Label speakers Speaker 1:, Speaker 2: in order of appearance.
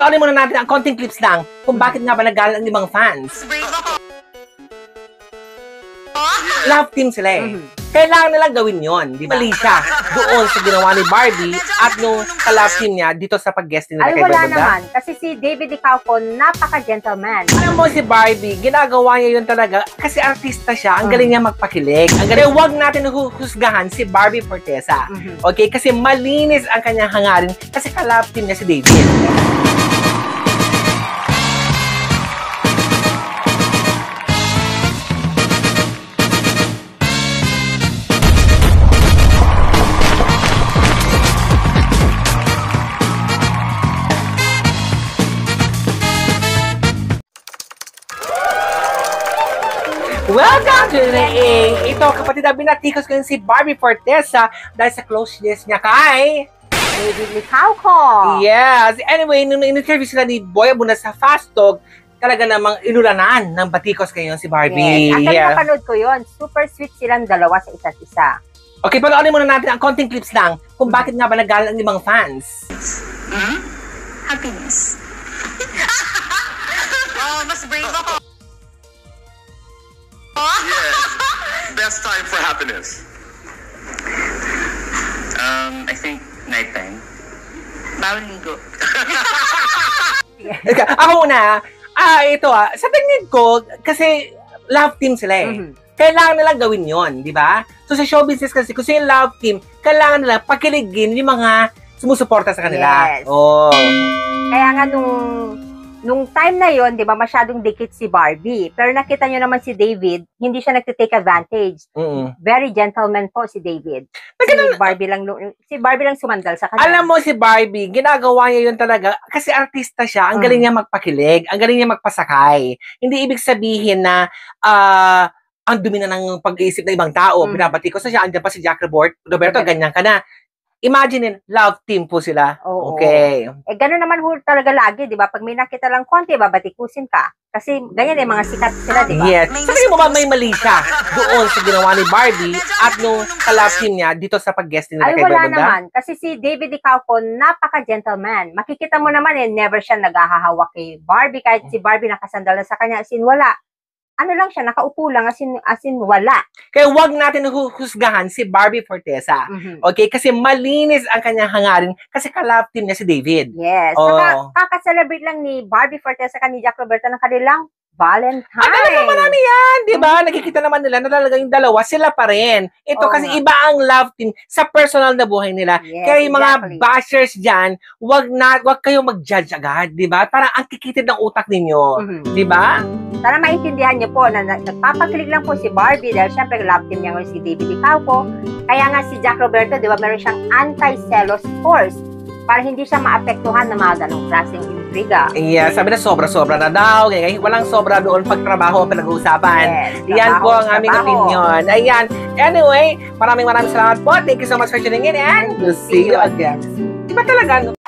Speaker 1: Tuloy muna natin ang konting clips lang kung bakit nga ba nagalit ang ibang fans. Love team sila eh. Kailangan nilang gawin yon, di ba? Mali siya doon sa ginawa ni Barbie at nung ka-love team niya dito sa pag-guest nila
Speaker 2: Ay,
Speaker 1: kay
Speaker 2: wala
Speaker 1: Barbie.
Speaker 2: naman. Kasi si David Icauco, napaka-gentleman.
Speaker 1: Alam mo si Barbie, ginagawa niya yun talaga kasi artista siya. Ang galing niya magpakilig. Ang galing, huwag natin husgahan si Barbie Fortesa. Okay? Kasi malinis ang kanyang hangarin kasi ka-love team niya si David. Welcome to the A! Ito, kapatid na binatikos ko yun si Barbie Fortesa dahil sa closeness niya kay
Speaker 2: David Icauco.
Speaker 1: Yes! Anyway, nung in-interview sila ni Boy Abunda sa Fast Talk, talaga namang inulanan ng batikos kayo si Barbie.
Speaker 2: Yes. Actually, napanood ko yun. Super sweet silang dalawa sa isa't isa.
Speaker 1: Okay, panoorin muna natin ang konting clips lang kung bakit nga ba nagalit ang ibang fans.
Speaker 3: Happiness. Mas brave ako.
Speaker 4: Yes, best time for happiness.
Speaker 3: I think nighttime. Bawal ligo.
Speaker 1: Ako muna, sa tingin ko, kasi love team sila eh. Kailangan nilang gawin yon, di ba? So sa show business kasi, kung yung love team, kailangan nila pakiligin yung mga sumusuporta sa kanila.
Speaker 2: Yes.
Speaker 1: Oh.
Speaker 2: Kaya nga nung time na yon, di ba, masyadong dikit si Barbie. Pero nakita nyo naman si David, hindi siya nagtitake advantage. Very gentleman po si David. Si Barbie lang sumandal sa kanya.
Speaker 1: Alam mo si Barbie, ginagawa niya yun talaga kasi artista siya. Ang galing niya magpakilig, ang galing niya magpasakay. Hindi ibig sabihin na ang dumi na ng pag-iisip ng ibang tao. Binabati ko sa siya, andyan pa si Jack Roberto, ganyan ka na. Imagine, love team po sila.
Speaker 2: Oo.
Speaker 1: Okay.
Speaker 2: Eh, gano'n naman talaga lagi, di ba? Pag may nakita lang konti, babatikusin ka. Kasi ganyan eh, mga sikat sila, di ba?
Speaker 1: Yes. Sabi mo ba may mali siya doon sa ginawa ni Barbie at nung ka-love team niya dito sa pag-guest nila
Speaker 2: Ay,
Speaker 1: kay
Speaker 2: wala
Speaker 1: Barbie?
Speaker 2: naman. Kasi si David Icauco, napaka-gentleman. Makikita mo naman eh, never siya naghahawak kay Barbie. Kahit si Barbie nakasandal na sa kanya, as in wala. Ano lang siya, nakaupo lang, as in wala.
Speaker 1: Kaya wag natin husgahan si Barbie Fortesa. Okay? Kasi malinis ang kanyang hangarin kasi ka-love team niya si David.
Speaker 2: Yes. Saka, kaka-celebrate lang ni Barbie Fortesa ka ni Jack Roberto ng kanilang Valentine.
Speaker 1: Ay, marami yan, di ba? Nakikita naman nila na talaga yung dalawa, sila pa rin. Ito kasi iba ang love team sa personal na buhay nila.
Speaker 2: Yes,
Speaker 1: Kaya yung mga bashers dyan, wag kayong mag-judge agad, di ba? Para ang kikitid ng utak ninyo. Di ba?
Speaker 2: Sana maintindihan niyo po na nagpapakilig lang po si Barbie dahil syempre love team niya si David Icauco. Kaya nga si Jack Roberto, di ba, meron siyang anti-celos force para hindi siya maapektuhan ng mga ganong klaseng intriga.
Speaker 1: Yeah, sabi na sobra-sobra na daw. Kaya walang sobra doon pag trabaho ang pinag-uusapan.
Speaker 2: Yes,
Speaker 1: Yan po ang aming opinion. Ayan. Anyway, maraming salamat po. Thank you so much for tuning in and we'll see you again. Diba talaga, no?